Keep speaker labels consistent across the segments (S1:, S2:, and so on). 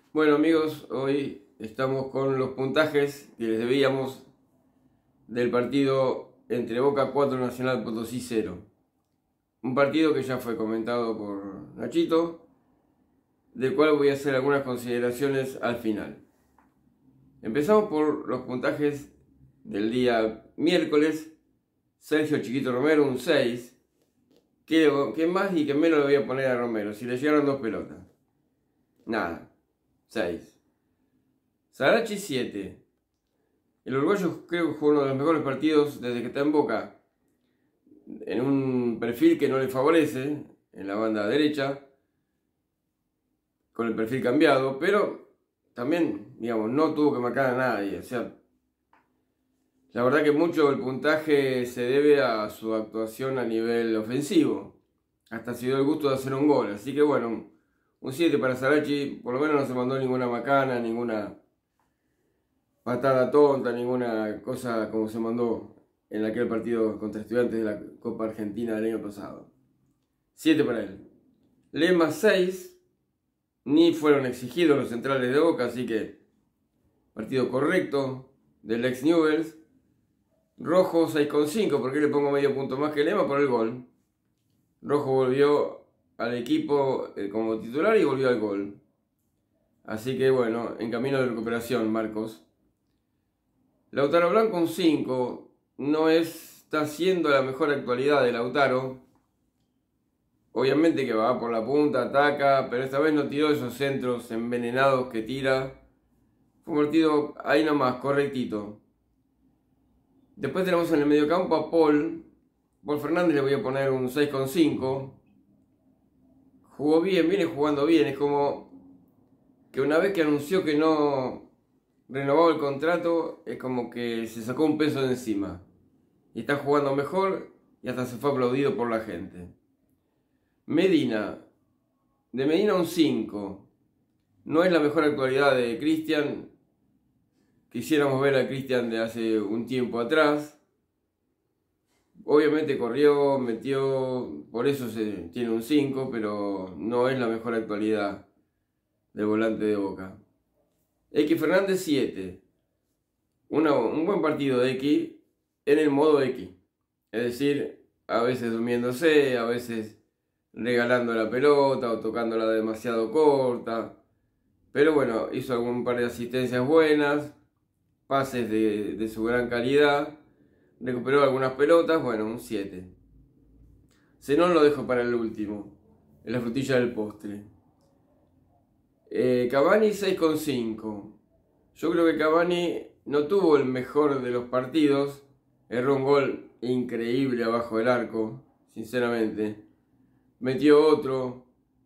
S1: Bueno amigos, hoy estamos con los puntajes que les debíamos del partido entre Boca 4 Nacional Potosí 0. Un partido que ya fue comentado por Nachito, del cual voy a hacer algunas consideraciones al final. Empezamos por los puntajes del día miércoles. Sergio Chiquito Romero un 6. ¿Qué más y qué menos le voy a poner a Romero? Si le llegaron 2 pelotas. Nada. 6. Sarachi 7. El uruguayo creo que fue uno de los mejores partidos desde que está en Boca. En un perfil que no le favorece, en la banda derecha, con el perfil cambiado, pero también, digamos, no tuvo que marcar a nadie. O sea, la verdad que mucho el puntaje se debe a su actuación a nivel ofensivo. Hasta se dio el gusto de hacer un gol. Así que bueno, un 7 para Sarachi. Por lo menos no se mandó ninguna macana, ninguna patada tonta, ninguna cosa como se mandó en aquel partido contra Estudiantes de la Copa Argentina del año pasado. 7 para él. Lema 6. Ni fueron exigidos los centrales de Boca, así que partido correcto del ex Newell's. Rojo 6,5. ¿Por qué le pongo medio punto más que Lema? Por el gol. Rojo volvió al equipo como titular y volvió al gol. Así que bueno, en camino de recuperación, Marcos. Lautaro Blanco un 5. No está siendo la mejor actualidad de Lautaro. Obviamente que va por la punta, ataca, pero esta vez no tiró esos centros envenenados que tira. Fue un partido ahí nomás, correctito. Después tenemos en el mediocampo a Paul Fernández, le voy a poner un 6,5. Jugó bien, viene jugando bien. Es como que una vez que anunció que no renovaba el contrato, es como que se sacó un peso de encima. Y está jugando mejor y hasta se fue aplaudido por la gente. Medina. De Medina un 5. No es la mejor actualidad de Cristian. Quisiéramos ver a Cristian de hace un tiempo atrás. Obviamente corrió, metió, por eso tiene un 5, pero no es la mejor actualidad del volante de Boca. X Fernández 7. Un buen partido de X en el modo X. Es decir, a veces durmiéndose, a veces regalando la pelota o tocándola demasiado corta. Pero bueno, hizo algún par de asistencias buenas, pases de su gran calidad. Recuperó algunas pelotas, bueno, un 7. Zenón lo dejo para el último, en la frutilla del postre. Cavani 6,5. Yo creo que Cavani no tuvo el mejor de los partidos. Erró un gol increíble abajo del arco, sinceramente. Metió otro.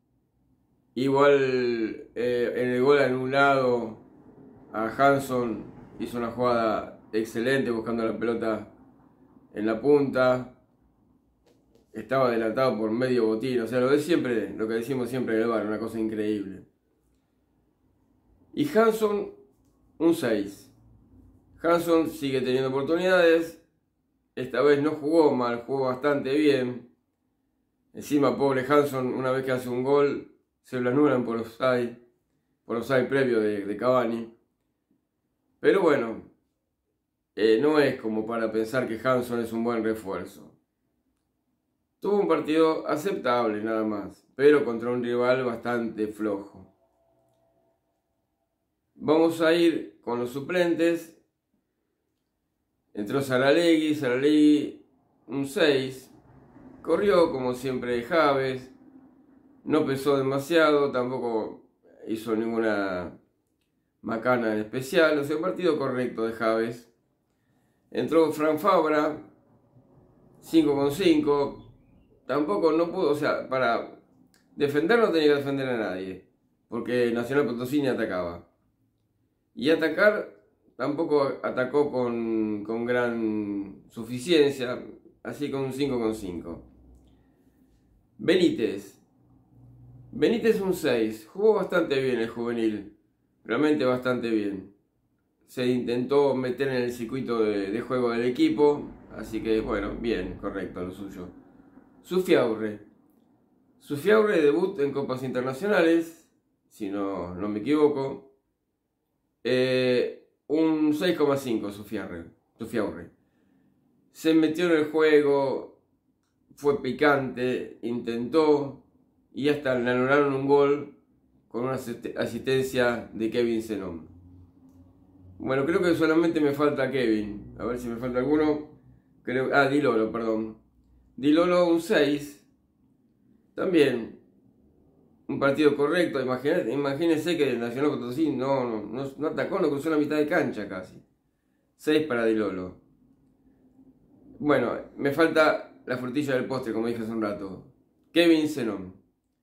S1: Igual en el gol anulado a Hanson hizo una jugada excelente buscando la pelota en la punta. Estaba adelantado por medio botín. O sea, lo que decimos siempre en el bar, una cosa increíble. Y Hanson, un 6. Hanson sigue teniendo oportunidades. Esta vez no jugó mal, jugó bastante bien. Encima, pobre Hanson, una vez que hace un gol, se lo anulan por offside previo de Cavani. Pero bueno, no es como para pensar que Hanson es un buen refuerzo. Tuvo un partido aceptable nada más, pero contra un rival bastante flojo. Vamos a ir con los suplentes. Entró Saralegui un 6. Corrió como siempre Javes. No pesó demasiado, tampoco hizo ninguna macana en especial. O sea, un partido correcto de Javes. Entró Fran Fabra, 5,5. Tampoco no pudo, o sea, para defender no tenía que defender a nadie, porque Nacional Potosí ni atacaba. Y atacar tampoco atacó con gran suficiencia, así con un 5,5. Benítez un 6. Jugó bastante bien el juvenil, realmente bastante bien. Se intentó meter en el circuito de juego del equipo, así que bueno, bien, correcto lo suyo. Zufiaurre debut en copas internacionales, si no me equivoco. Un 6,5 Sofiaurre. Se metió en el juego, fue picante, intentó y hasta le anularon un gol con una asistencia de Kevin Zenón. Bueno, creo que solamente me falta Kevin. A ver si me falta alguno. Di Lolo, perdón. Di Lolo un 6. También un partido correcto. Imagínense que el Nacional Potosí no atacó, no cruzó la mitad de cancha casi. 6 para Di Lolo. Bueno, me falta la frutilla del postre, como dije hace un rato. Kevin Zenón.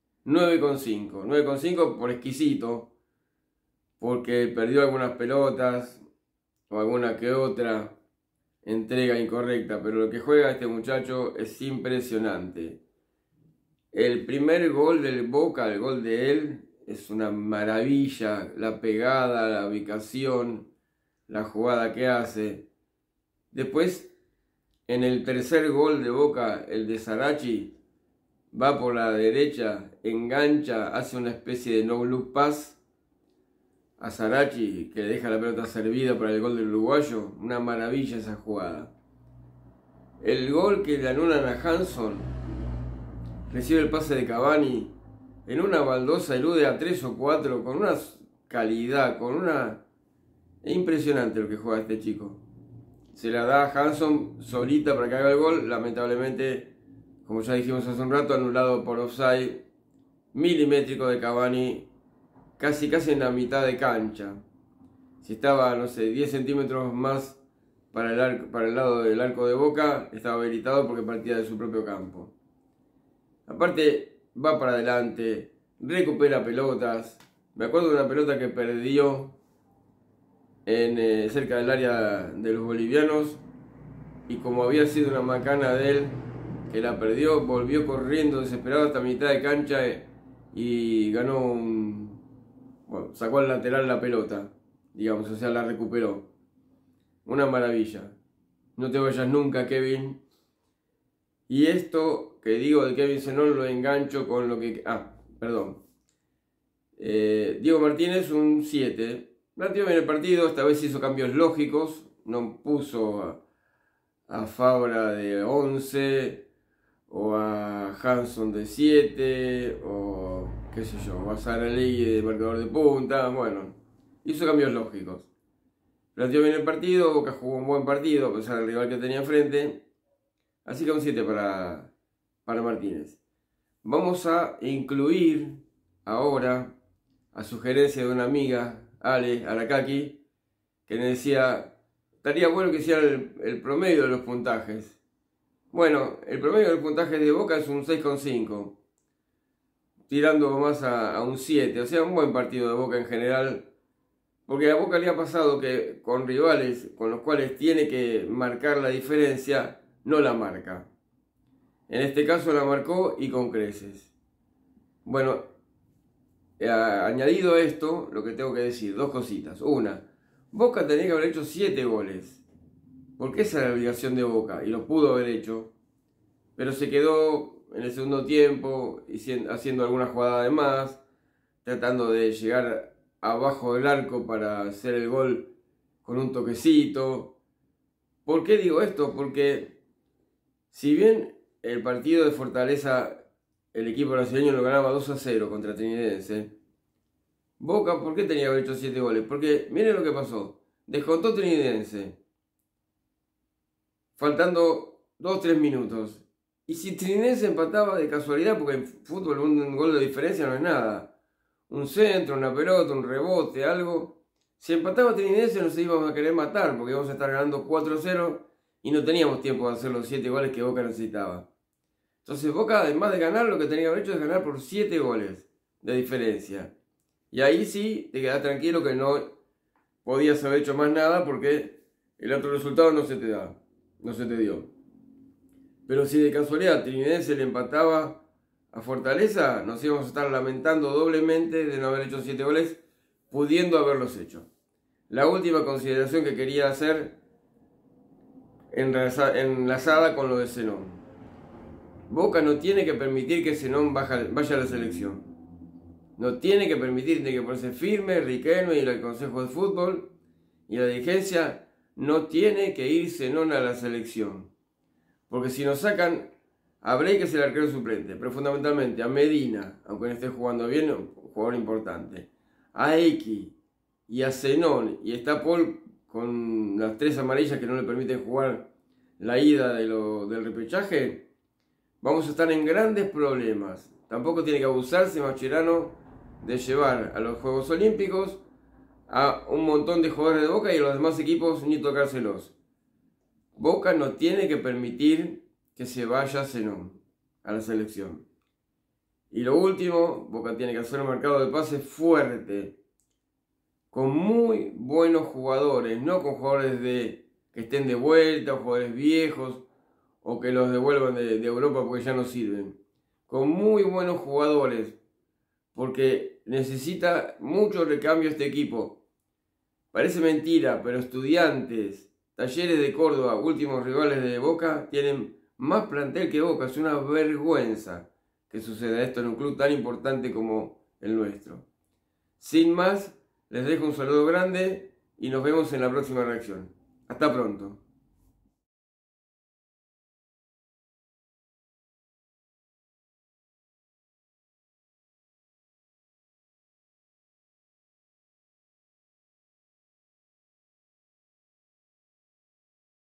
S1: 9,5. 9,5 por exquisito. Porque perdió algunas pelotas o alguna que otra entrega incorrecta. Pero lo que juega este muchacho es impresionante. El primer gol del Boca, el gol de él, es una maravilla. La pegada, la ubicación, la jugada que hace. Después, en el tercer gol de Boca, el de Sarachi, va por la derecha, engancha, hace una especie de no-look pass a Sarachi, que deja la pelota servida para el gol del uruguayo. Una maravilla esa jugada. El gol que le anulan a Hanson, recibe el pase de Cavani, en una baldosa elude a 3 o 4, con una calidad, Es impresionante lo que juega este chico. Se la da a Hanson solita para que haga el gol, lamentablemente, como ya dijimos hace un rato, anulado por offside milimétrico de Cavani, casi en la mitad de cancha. Si estaba, no sé, 10 centímetros más para el lado del arco de Boca, estaba habilitado porque partía de su propio campo. Aparte, va para adelante, recupera pelotas. Me acuerdo de una pelota que perdió cerca del área de los bolivianos, y como había sido una macana de él que la perdió, volvió corriendo desesperado hasta mitad de cancha y ganó bueno, sacó al lateral la pelota, digamos, o sea, la recuperó. Una maravilla. No te vayas nunca, Kevin. Y esto que digo de Kevin Zenón lo engancho con lo que... perdón. Diego Martínez un 7. Planteó bien el partido, esta vez hizo cambios lógicos, no puso a Fabra de 11 o a Hanson de 7 o qué sé yo, o a Saralegui de marcador de punta. Bueno, hizo cambios lógicos. Planteó bien el partido, Boca jugó un buen partido a pesar del rival que tenía enfrente, así que un 7 para Martínez. Vamos a incluir ahora, a sugerencia de una amiga, Ale Aracaki, que me decía, estaría bueno que hiciera el promedio de los puntajes. Bueno, el promedio del puntaje de Boca es un 6,5, tirando más a un 7, o sea, un buen partido de Boca en general, porque a Boca le ha pasado que con rivales con los cuales tiene que marcar la diferencia, no la marca. En este caso la marcó y con creces. Bueno, añadido a esto, lo que tengo que decir, dos cositas. Una, Boca tenía que haber hecho 7 goles, porque esa era la obligación de Boca, y lo pudo haber hecho, pero se quedó en el segundo tiempo haciendo alguna jugada de más, tratando de llegar abajo del arco para hacer el gol con un toquecito. ¿Por qué digo esto? Porque si bien el partido de Fortaleza, el equipo brasileño lo ganaba 2-0 contra Trinidense, Boca, ¿por qué tenía que haber hecho 7 goles? Porque miren lo que pasó. Descontó Trinidense, faltando 2-3 minutos. Y si Trinidense empataba de casualidad, porque en fútbol un gol de diferencia no es nada, un centro, una pelota, un rebote, algo, si empataba Trinidense nos íbamos a querer matar, porque íbamos a estar ganando 4-0 y no teníamos tiempo de hacer los 7 goles que Boca necesitaba. Entonces Boca, además de ganar, lo que tenía que haber hecho es ganar por 7 goles de diferencia. Y ahí sí te quedás tranquilo que no podías haber hecho más nada, porque el otro resultado no se te dio. Pero si de casualidad Trinidense le empataba a Fortaleza, nos íbamos a estar lamentando doblemente de no haber hecho 7 goles, pudiendo haberlos hecho. La última consideración que quería hacer, enlazada con lo de Zenón. Boca no tiene que permitir que Zenón vaya a la selección. No tiene que permitir, tiene que ponerse firme Riquelme y el Consejo de Fútbol y la dirigencia no tiene que ir Zenón a la selección. Porque si nos sacan a Bray, que es el arquero suplente, pero fundamentalmente a Medina, aunque no esté jugando bien, un jugador importante, a X y a Zenón, y está Paul con las 3 amarillas que no le permiten jugar la ida del repechaje, vamos a estar en grandes problemas. Tampoco tiene que abusarse Mascherano de llevar a los Juegos Olímpicos a un montón de jugadores de Boca y a los demás equipos ni tocárselos. Boca no tiene que permitir que se vaya Zenón a la selección. Y lo último, Boca tiene que hacer un mercado de pases fuerte, con muy buenos jugadores, no con jugadores que estén de vuelta, o jugadores viejos, o que los devuelvan de Europa porque ya no sirven. Con muy buenos jugadores, porque necesita mucho recambio este equipo. Parece mentira, pero Estudiantes, Talleres de Córdoba, últimos rivales de Boca, tienen más plantel que Boca. Es una vergüenza que suceda esto en un club tan importante como el nuestro. Sin más, les dejo un saludo grande y nos vemos en la próxima reacción. Hasta pronto.